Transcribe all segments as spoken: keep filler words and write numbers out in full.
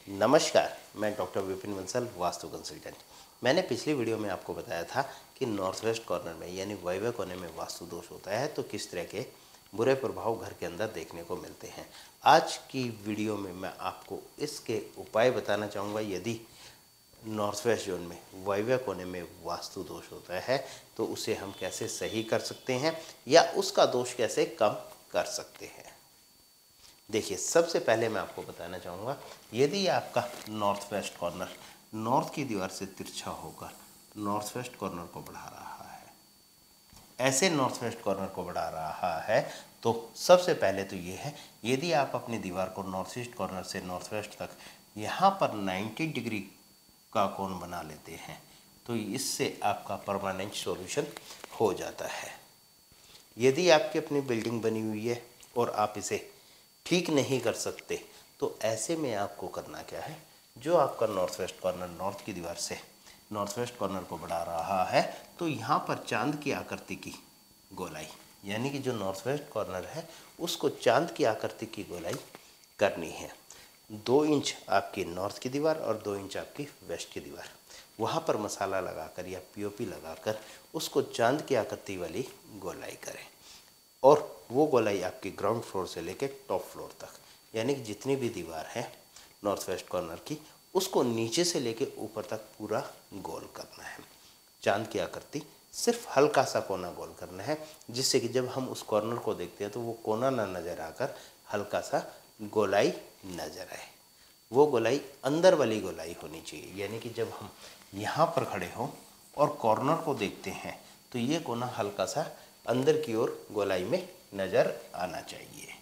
नमस्कार, मैं doctor Vipin Bansal, Vastu consultant. मैंने पिछली वीडियो में आपको बताया था कि नॉर्थ वेस्ट कॉर्नर में यानी वायव्य कोने में वास्तु दोष होता है तो किस तरह के बुरे प्रभाव घर के अंदर देखने को मिलते हैं। आज की वीडियो में मैं आपको इसके उपाय बताना चाहूँगा। यदि नॉर्थ वेस्ट जोन में वायव्य कोने में वास्तु दोष होता है तो उसे हम कैसे सही कर सकते हैं या उसका दोष कैसे कम कर सकते हैं। देखिए, सबसे पहले मैं आपको बताना चाहूँगा, यदि आपका नॉर्थ वेस्ट कॉर्नर नॉर्थ की दीवार से तिरछा होकर नॉर्थ वेस्ट कॉर्नर को बढ़ा रहा है, ऐसे नॉर्थ वेस्ट कॉर्नर को बढ़ा रहा है, तो सबसे पहले तो ये है, यदि आप अपनी दीवार को नॉर्थ ईस्ट कॉर्नर से नॉर्थ वेस्ट तक यहाँ पर नब्बे डिग्री का कोण बना लेते हैं तो इससे आपका परमानेंट सॉल्यूशन हो जाता है। यदि आपकी अपनी बिल्डिंग बनी हुई है और आप इसे ठीक नहीं कर सकते तो ऐसे में आपको करना क्या है, जो आपका नॉर्थ वेस्ट कॉर्नर नॉर्थ की दीवार से नॉर्थ वेस्ट कॉर्नर को बढ़ा रहा है तो यहाँ पर चांद की आकृति की गोलाई, यानी कि जो नॉर्थ वेस्ट कॉर्नर है उसको चांद की आकृति की गोलाई करनी है। दो इंच आपकी नॉर्थ की दीवार और दो इंच आपकी वेस्ट की दीवार, वहाँ पर मसाला लगाकर या पीओपी लगाकर उसको चांद की आकृति वाली गोलाई करें और वो गोलाई आपकी ग्राउंड फ्लोर से लेकर टॉप फ्लोर तक, यानी कि जितनी भी दीवार है नॉर्थ वेस्ट कॉर्नर की, उसको नीचे से लेकर ऊपर तक पूरा गोल करना है। चांद की आकृति सिर्फ हल्का सा कोना गोल करना है, जिससे कि जब हम उस कॉर्नर को देखते हैं तो वो कोना ना नज़र आकर हल्का सा गोलाई नज़र आए। वो गोलाई अंदर वाली गोलाई होनी चाहिए, यानी कि जब हम यहाँ पर खड़े हों और कॉर्नर को देखते हैं तो ये कोना हल्का सा अंदर की ओर गोलाई में नज़र आना चाहिए।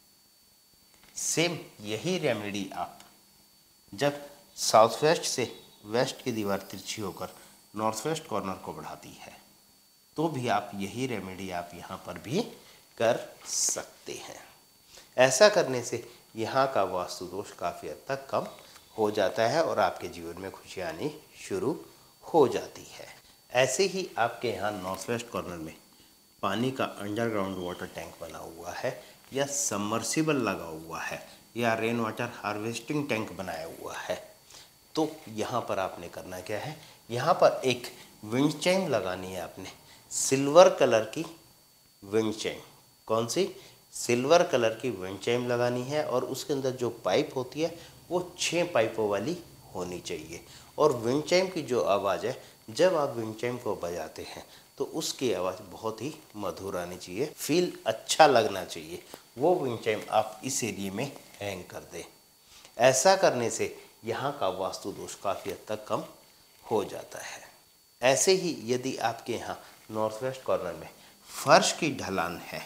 सेम यही रेमेडी आप जब साउथ वेस्ट से वेस्ट की दीवार तिरछी होकर नॉर्थ वेस्ट कॉर्नर को बढ़ाती है तो भी आप यही रेमेडी आप यहाँ पर भी कर सकते हैं। ऐसा करने से यहाँ का वास्तु दोष काफ़ी हद तक कम हो जाता है और आपके जीवन में खुशियाँ आनी शुरू हो जाती है। ऐसे ही आपके यहाँ नॉर्थ वेस्ट कॉर्नर में पानी का अंडरग्राउंड वाटर टैंक बना हुआ है या सबमर्सिबल लगा हुआ है या रेन वाटर हार्वेस्टिंग टैंक बनाया हुआ है, तो यहाँ पर आपने करना क्या है, यहाँ पर एक विंड चाइम लगानी है आपने, सिल्वर कलर की विंड चाइम। कौन सी? सिल्वर कलर की विंड चाइम लगानी है और उसके अंदर जो पाइप होती है वो छः पाइपों वाली होनी चाहिए। और विंड चाइम की जो आवाज़ है, जब आप विंड चाइम को बजाते हैं तो उसकी आवाज़ बहुत ही मधुर आनी चाहिए, फील अच्छा लगना चाहिए। वो विंड चाइम आप इस एरिए में हैंग कर दें। ऐसा करने से यहाँ का वास्तु दोष काफ़ी हद तक कम हो जाता है। ऐसे ही यदि आपके यहाँ नॉर्थ वेस्ट कॉर्नर में फर्श की ढलान है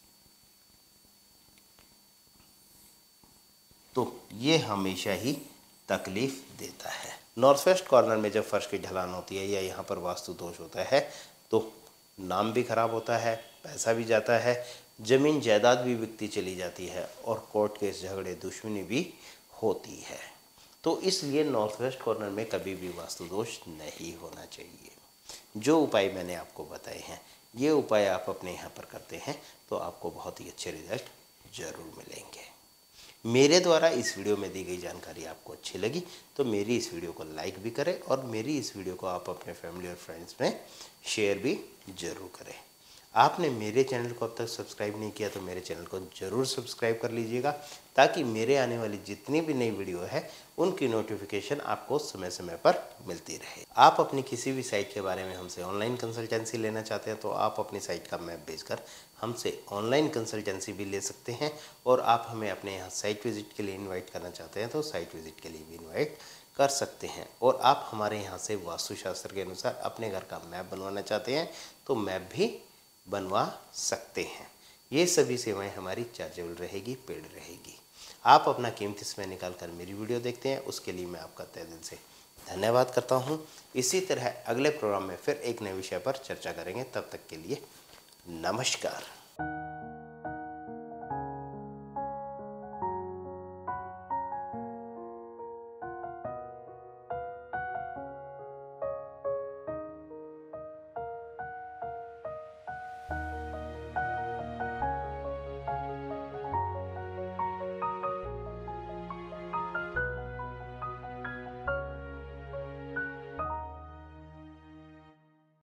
तो ये हमेशा ही तकलीफ देता है। नॉर्थ वेस्ट कॉर्नर में जब फर्श की ढलान होती है या यहाँ पर वास्तु दोष होता है तो नाम भी खराब होता है, पैसा भी जाता है, ज़मीन जायदाद भी बिकती चली जाती है और कोर्ट केस झगड़े दुश्मनी भी होती है। तो इसलिए नॉर्थ वेस्ट कॉर्नर में कभी भी वास्तु दोष नहीं होना चाहिए। जो उपाय मैंने आपको बताए हैं, ये उपाय आप अपने यहाँ पर करते हैं तो आपको बहुत ही अच्छे रिजल्ट ज़रूर मिलेंगे। मेरे द्वारा इस वीडियो में दी गई जानकारी आपको अच्छी लगी तो मेरी इस वीडियो को लाइक भी करें और मेरी इस वीडियो को आप अपने फैमिली और फ्रेंड्स में शेयर भी ज़रूर करें। आपने मेरे चैनल को अब तक सब्सक्राइब नहीं किया तो मेरे चैनल को ज़रूर सब्सक्राइब कर लीजिएगा, ताकि मेरे आने वाली जितनी भी नई वीडियो है उनकी नोटिफिकेशन आपको समय समय पर मिलती रहे। आप अपनी किसी भी साइट के बारे में हमसे ऑनलाइन कंसल्टेंसी लेना चाहते हैं तो आप अपनी साइट का मैप भेजकर हमसे ऑनलाइन कंसल्टेंसी भी ले सकते हैं और आप हमें अपने यहाँ साइट विज़िट के लिए इन्वाइट करना चाहते हैं तो साइट विज़िट के लिए भी इन्वाइट कर सकते हैं। और आप हमारे यहाँ से वास्तुशास्त्र के अनुसार अपने घर का मैप बनवाना चाहते हैं तो मैप भी बनवा सकते हैं। ये सभी सेवाएं हमारी चार्जेबल रहेगी, पेड रहेगी। आप अपना कीमती समय निकाल कर मेरी वीडियो देखते हैं, उसके लिए मैं आपका तहे दिल से धन्यवाद करता हूँ। इसी तरह अगले प्रोग्राम में फिर एक नए विषय पर चर्चा करेंगे। तब तक के लिए नमस्कार।